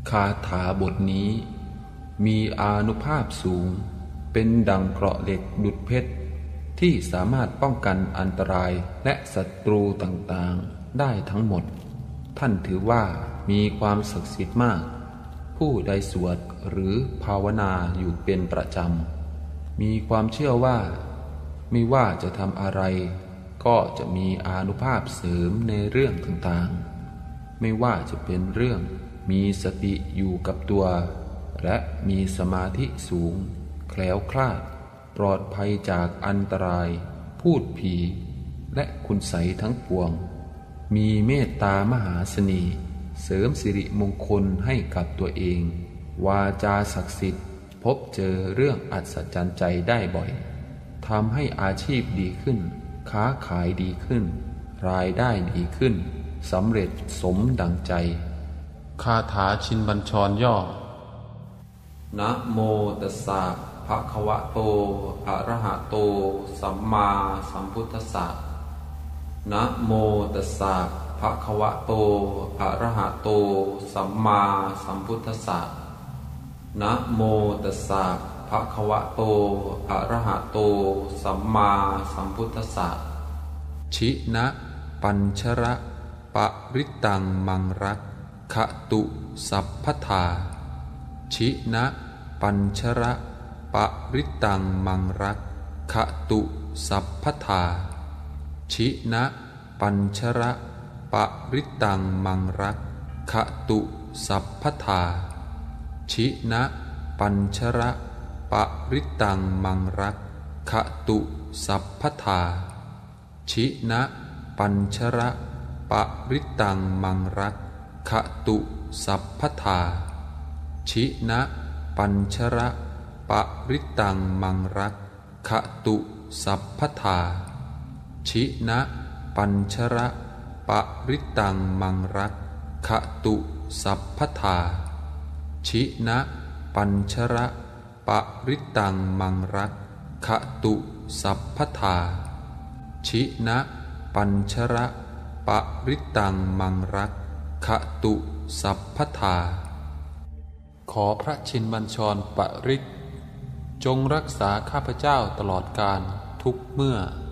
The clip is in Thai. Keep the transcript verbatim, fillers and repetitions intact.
คาถาบทนี้มีอานุภาพสูงเป็นดังเกราะเหล็กดุจเพชรที่สามารถป้องกันอันตรายและศัตรูต่างๆได้ทั้งหมดท่านถือว่ามีความศักดิ์สิทธิ์มากผู้ใดสวดหรือภาวนาอยู่เป็นประจำมีความเชื่อว่าไม่ว่าจะทำอะไรก็จะมีอานุภาพเสริมในเรื่องต่างๆไม่ว่าจะเป็นเรื่องมีสติอยู่กับตัวและมีสมาธิสูงแคล้วคลาดปลอดภัยจากอันตรายพูดผีและคุณไสยทั้งปวงมีเมตตามหาเสน่ห์เสริมสิริมงคลให้กับตัวเองวาจาศักดิ์สิทธิ์พบเจอเรื่องอัศจรรย์ใจได้บ่อยทำให้อาชีพดีขึ้นค้าขายดีขึ้นรายได้ดีขึ้นสำเร็จสมดังใจคาถาชินบัญชรย่อนะโมตัสสะภะคะวะโตอะระหะโตสัมมาสัมพุทธัสสะนะโมตัสสะภะคะวะโตอะระหะโตสัมมาสัมพุทธัสสะนะโมตัสสะภะคะวะโตอะระหะโตสัมมาสัมพุทธัสสะชินะปัญชระปะริตังมังรักขตุสัพพทาชินะปัญชระปะริตังมังรักขตุสัพพทาชินะปัญชระปะริตังมังรักขตุสัพพทาชินะปัญชระปะริตังมังรักขตุสัพพทาชินะปัญชระปะริตังมังรักขตุสัพพทาชินะปัญชระปะริตังมังรักขตุสัพพทาชินะปัญชระปะริตังมังรักขตุสัพพทาชินะปัญชระปะริตังมังรักขตุสัพพทาชินะปัญชระปะริตังมังรักขตุสัพพทาขอพระชินบัญชรปริตจงรักษาข้าพเจ้าตลอดกาลทุกเมื่อ